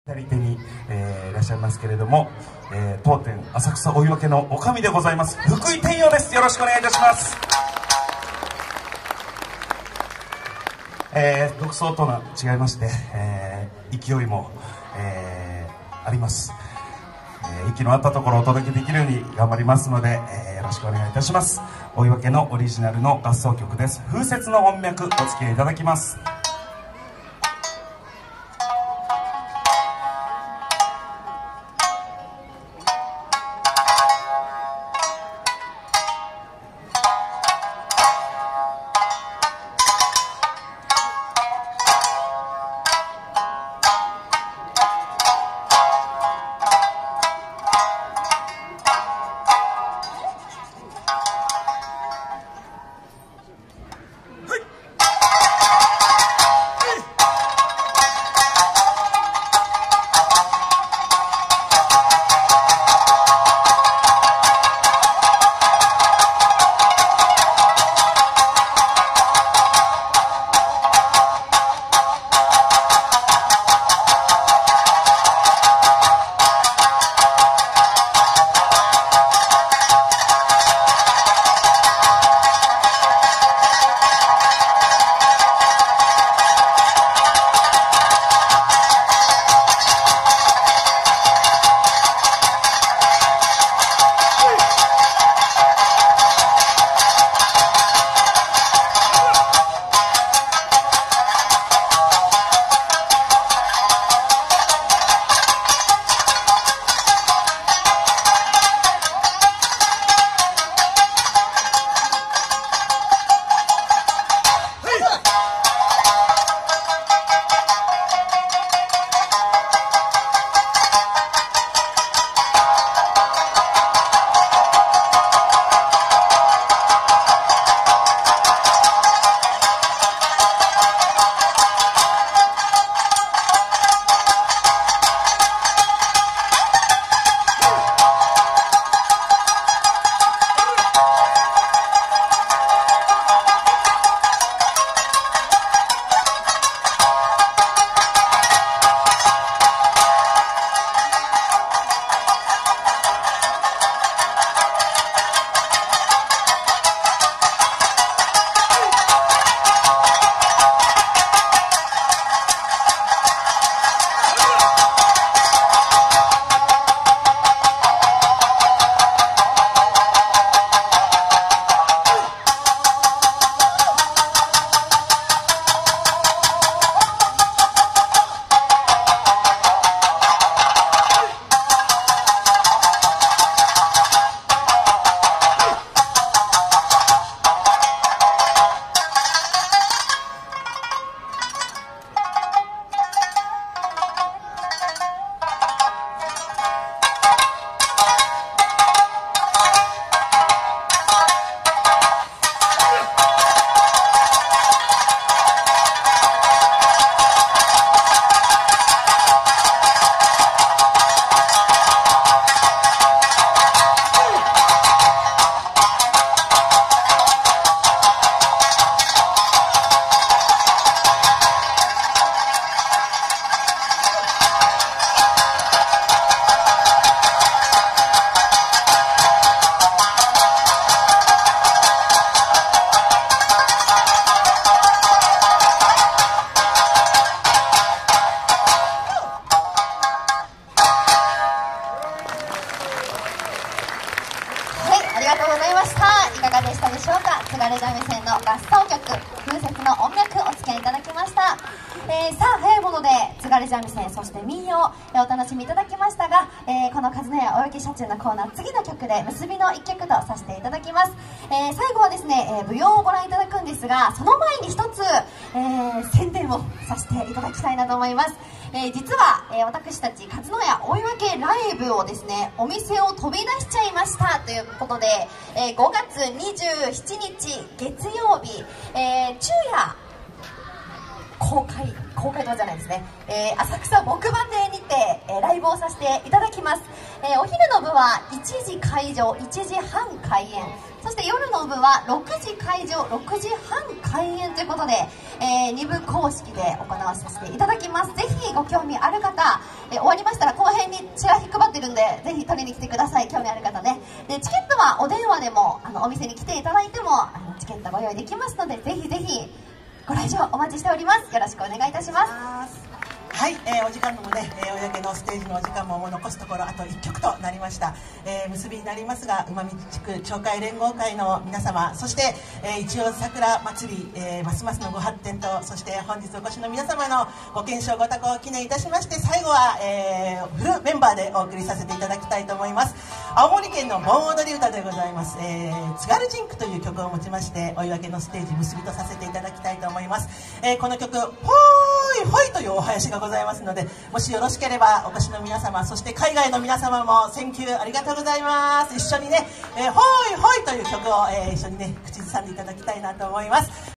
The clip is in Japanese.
左手に、いらっしゃいますけれども、当店浅草追分の女将でございます福井天陽です。よろしくお願いいたします。独走とは違いまして、勢いも、あります。息の合ったところをお届けできるように頑張りますので、よろしくお願いいたします。追分のオリジナルの合奏曲です。風雪の音脈、お付き合いいただきます。 ありがとうございました。いかがでしたでしょうか。津軽三味線の合奏曲風雪の音脈お付き合いいただきました。さあ早いもので津軽三味線そして民謡、お楽しみいただきましたが、この和野屋大雪車中のコーナー、次の曲で結びの一曲とさせていただきます。最後はですね、舞踊をご覧いただくんですが、その前に一つ、宣伝をさせていただきたいなと思います。実は、私たち和野屋大分ライブをですね、お店を飛び出しちゃいましたということで、5月27日月曜日、昼夜公開とはじゃないですね、浅草木馬亭にて、ライブをさせていただきます。お昼の部は1時会場1時半開演、そして夜の部は6時会場6時半開演ということで、2部公式で行わさせていただきます。ぜひご興味ある方、 終わりましたらこの辺にチラシ配ってるんで、ぜひ取りに来てください、興味ある方ね。でチケットはお電話でもお店に来ていただいてもチケットご用意できますので、ぜひぜひご来場お待ちしております。よろしくお願いいたします。 はい、お時間もね、公のステージのお時間ももう残すところあと1曲となりました。結びになりますが、馬道地区町会連合会の皆様、そして、一応桜祭り、ますますのご発展と、そして本日お越しの皆様のご健勝ご多幸を記念いたしまして、最後は、フルメンバーでお送りさせていただきたいと思います。青森県の盆踊り歌でございます、津軽ジンクという曲を持ちまして、追分のステージ結びとさせていただきたいと思います。この曲、ほーいほいというお囃子がございますので、もしよろしければお越しの皆様、そして海外の皆様もセンキューありがとうございます。一緒にね、ほーいほいという曲を、一緒にね口ずさんでいただきたいなと思います。